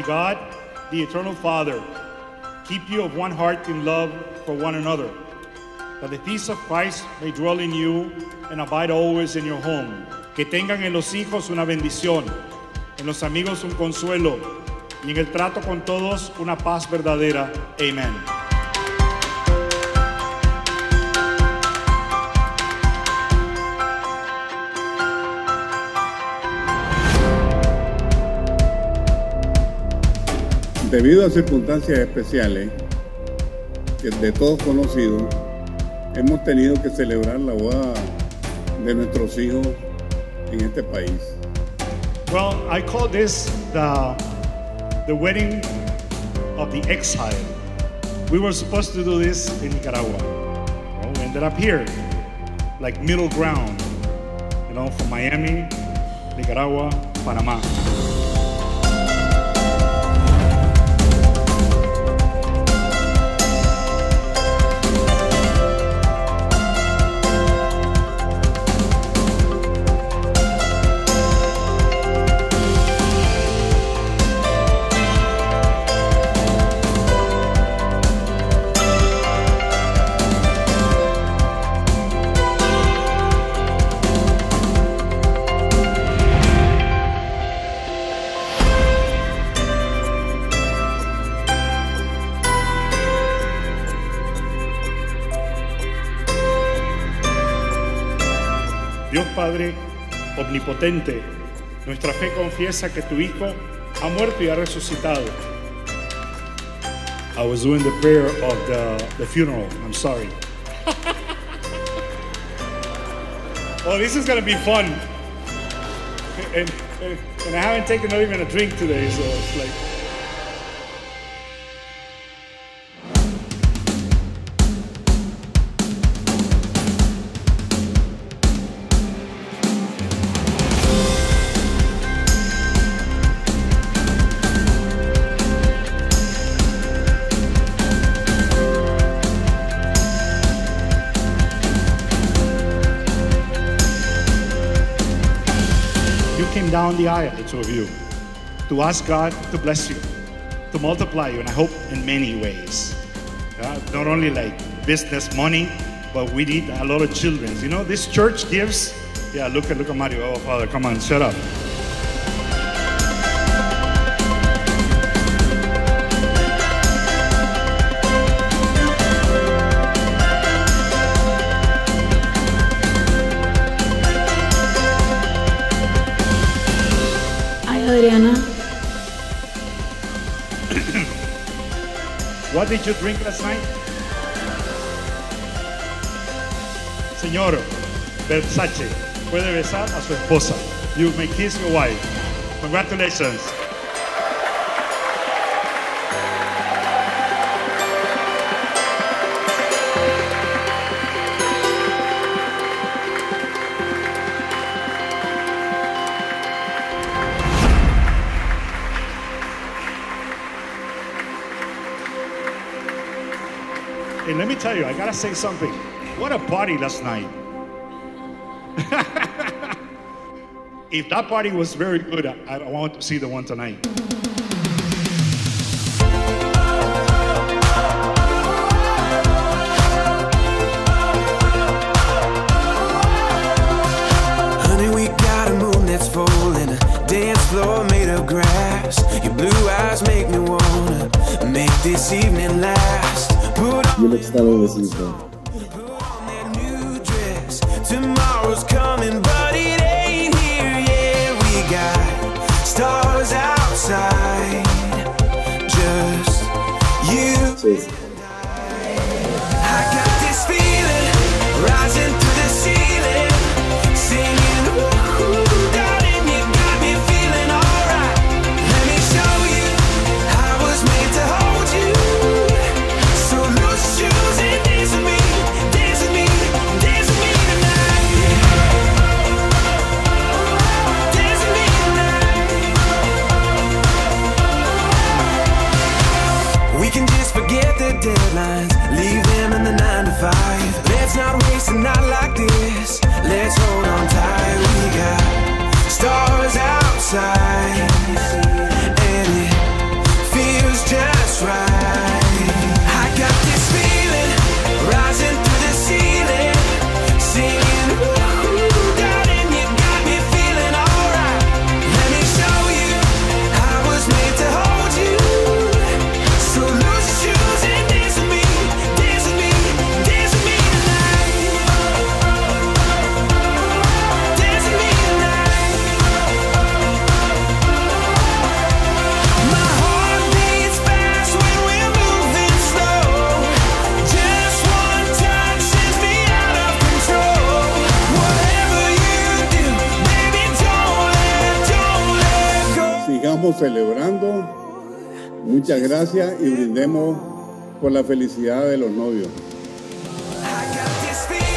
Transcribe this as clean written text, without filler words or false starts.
God, the eternal Father, keep you of one heart in love for one another, that the peace of Christ may dwell in you and abide always in your home. Que tengan en los hijos una bendición, en los amigos un consuelo, y en el trato con todos una paz verdadera. Amen. Debido a circunstancias especiales, que de todos conocidos, hemos tenido que celebrar la boda de nuestros hijos en este país. Well, I call this the wedding of the exile. We were supposed to do this in Nicaragua. Well, we ended up here, like middle ground, from Miami, Nicaragua, Panamá. Dios Padre omnipotente, nuestra fe confiesa que tu Hijo ha muerto y ha resucitado. I was doing the prayer of the funeral. I'm sorry. Oh, this is going to be fun. And I haven't taken not even a drink today, so it's like... Came down the aisle, the two of you, to ask God to bless you, to multiply you, and I hope in many ways. Not only like business, money, but we need a lot of children. You know, this church gives. Yeah, look at Mario. Oh, Father, come on, shut up. Adriana. What did you drink last night? Señor, Versace puede besar a su esposa. You may kiss your wife. Congratulations. And let me tell you, I gotta say something. What a party last night. If that party was very good, I want to see the one tonight. Honey, we got a moon that's full and a dance floor made of grass. Your blue eyes make me wanna make this evening last. Yo le estaba diciendo. Tomorrow's coming, but it ain't here yet. We got stars outside, just you. Sí. I got this feeling rising through the ceiling, singing, ooh, darling, you got me feeling alright. Let me show you I was made to hold you. So loose shoes and dance with me, dance with me, dance with me tonight. estamos celebrando. Muchas gracias y brindemos por la felicidad de los novios. I got this feeling